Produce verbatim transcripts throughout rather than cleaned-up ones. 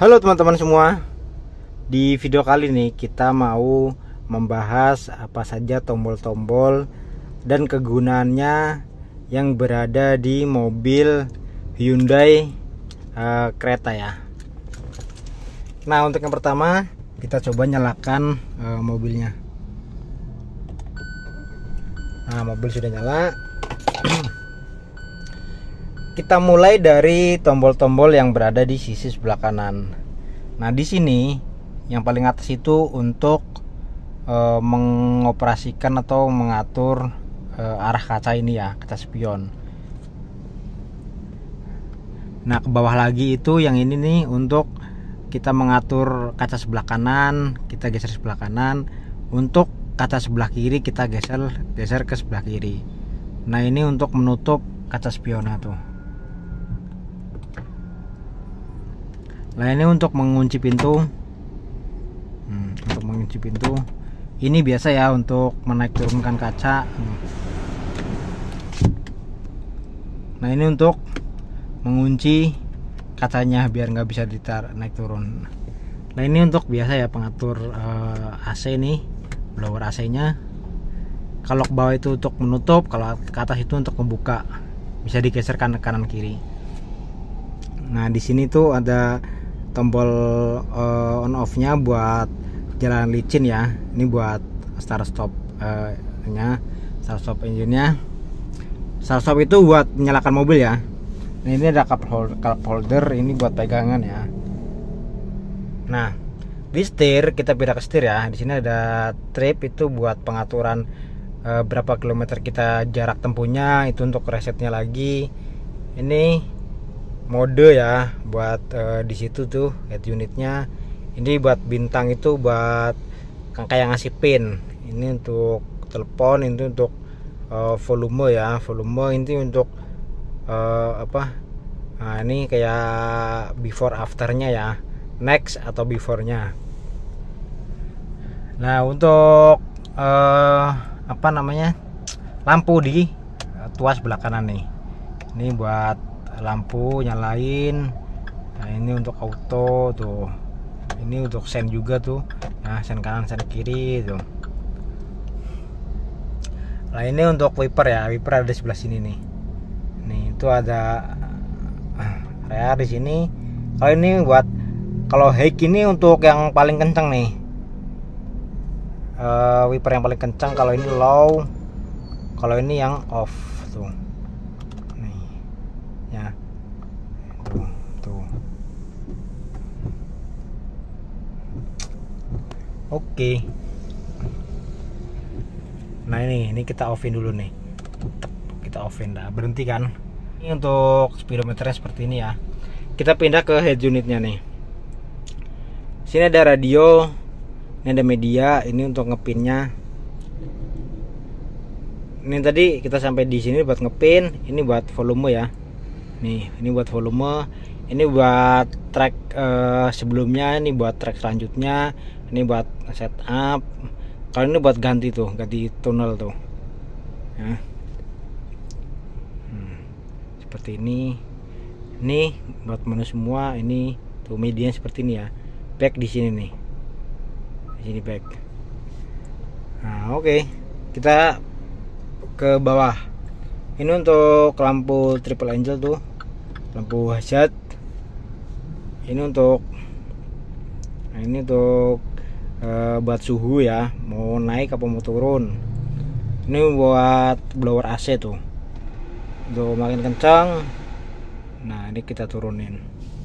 Halo teman-teman semua. Di video kali ini kita mau membahas apa saja tombol-tombol dan kegunaannya yang berada di mobil Hyundai uh, Creta ya. Nah, untuk yang pertama kita coba nyalakan uh, mobilnya. Nah, mobil sudah nyala. Kita mulai dari tombol-tombol yang berada di sisi sebelah kanan. Nah, di sini yang paling atas itu untuk e, mengoperasikan atau mengatur e, arah kaca ini ya, kaca spion. Nah, ke bawah lagi itu yang ini nih untuk kita mengatur kaca sebelah kanan, kita geser sebelah kanan. Untuk kaca sebelah kiri kita geser geser ke sebelah kiri. Nah, ini untuk menutup kaca spionnya tuh. Nah, ini untuk mengunci pintu. Hmm, untuk mengunci pintu. Ini biasa ya untuk menaik turunkan kaca. Nah, ini untuk mengunci kacanya biar nggak bisa ditarik naik turun. Nah, ini untuk biasa ya pengatur uh, A C nih, blower A C-nya. Kalau ke bawah itu untuk menutup, kalau ke atas itu untuk membuka. Bisa digeser kanan kanan kiri. Nah, di sini tuh ada tombol uh, on off nya buat jalan licin ya. Ini buat start stop uh, nya, start stop engine nya. Start stop itu buat menyalakan mobil ya. Nah, ini ada cup holder, cup holder ini buat pegangan ya. Nah, di setir kita pindah ke setir ya. Di sini ada trip itu buat pengaturan uh, berapa kilometer kita jarak tempuhnya, itu untuk resetnya lagi. Ini mode ya buat uh, di situ tuh head unitnya. Ini buat bintang itu buat kayak ngasih pin. Ini untuk telepon, ini untuk uh, volume ya, volume ini untuk uh, apa? Nah, ini kayak before afternya ya, next atau before-nya. Nah, untuk uh, apa namanya lampu di tuas sebelah kanan nih. Ini buat lampu nyalain. Nah, ini untuk auto tuh. Ini untuk sen juga tuh. Nah, sen kanan, sen kiri tuh. Nah, ini untuk wiper ya. Wiper ada di sebelah sini nih. Nih, itu ada area di sini. Kalau ini buat kalau high ini untuk yang paling kencang nih. Uh, wiper yang paling kencang. Kalau ini low. Kalau ini yang off tuh. Ya, tuh, tuh. Oke. Nah, ini ini kita offin dulu nih. Kita offin dah, berhenti kan. Ini untuk speedometernya seperti ini ya. Kita pindah ke head unitnya nih. Sini ada radio, ini ada media, ini untuk ngepinnya. Ini tadi kita sampai di sini buat ngepin, ini buat volume ya. Nih, ini buat volume, ini buat track uh, sebelumnya, ini buat track selanjutnya, ini buat setup. Kalau ini buat ganti tuh, ganti tunnel tuh. Ya. Hmm, seperti ini. Ini buat menu semua, ini tuh media seperti ini ya. Back di sini nih. Di sini back. Nah, oke. Okay. Kita ke bawah. Ini untuk lampu triple angel tuh. Lampu hazard. Ini untuk nah ini untuk e, buat suhu ya, mau naik apa mau turun. Ini buat blower A C tuh, untuk makin kencang. Nah, ini kita turunin.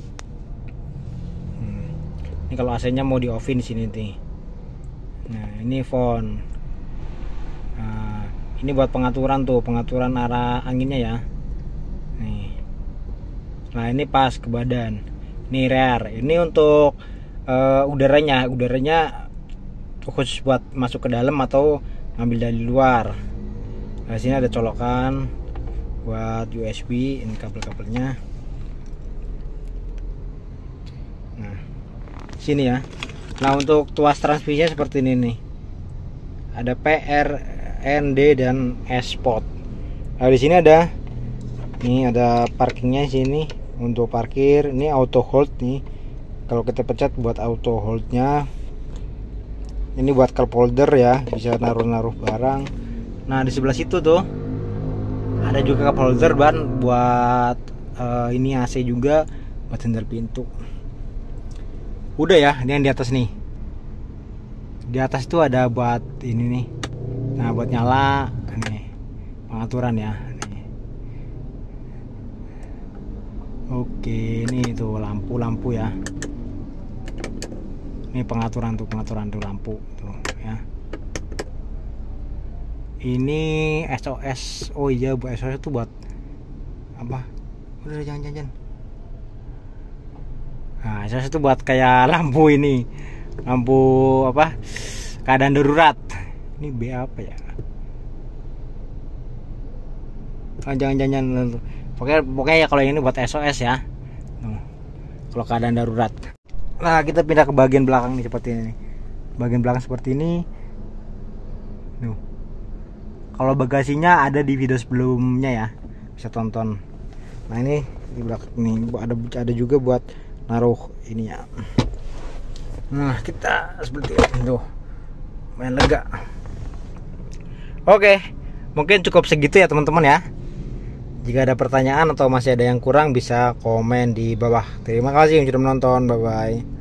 hmm. Ini kalau A C nya mau di offin sini nih. Nah, ini phone. Nah, ini buat pengaturan tuh, pengaturan arah anginnya ya. Nah, ini pas ke badan. Ini rear. Ini untuk uh, udaranya, udaranya khusus buat masuk ke dalam atau ngambil dari luar. Nah, sini ada colokan buat U S B, ini kabel-kabelnya. Nah, sini ya. Nah, untuk tuas transmisinya seperti ini nih. Ada P R, N D dan S spot. Nah, di sini ada Ini ada parkingnya sini untuk parkir. Ini auto hold nih. kalau kita pencet buat auto holdnya. Ini buat cup holder ya, bisa naruh-naruh barang. Nah di sebelah situ tuh ada juga cup holder ban buat uh, ini A C juga, buat sender pintu. Udah ya, ini yang di atas nih. Di atas tuh ada buat ini nih. Nah buat nyala, nih pengaturan ya. Nih. Oke, ini tuh lampu-lampu ya. Ini pengaturan tuh, pengaturan tuh lampu tuh ya. Ini S O S. Oh iya, buat S O S itu buat apa? Udah jangan-jangan. Nah, S O S itu buat kayak lampu ini. Lampu apa? Keadaan darurat. Ini B apa ya? Oh, jangan-jangan. Pokoknya pokoknya ya kalau ini buat S O S ya. Tuh. Kalau keadaan darurat. Nah, kita pindah ke bagian belakang nih seperti ini. Bagian belakang seperti ini. Nuh. Kalau bagasinya ada di video sebelumnya ya. Bisa tonton. Nah, ini di belakang nih ada ada juga buat naruh ini ya. Nah, kita seperti ini tuh. Main lega. Oke, mungkin cukup segitu ya teman-teman ya. Jika ada pertanyaan atau masih ada yang kurang bisa komen di bawah. Terima kasih yang sudah menonton. Bye bye.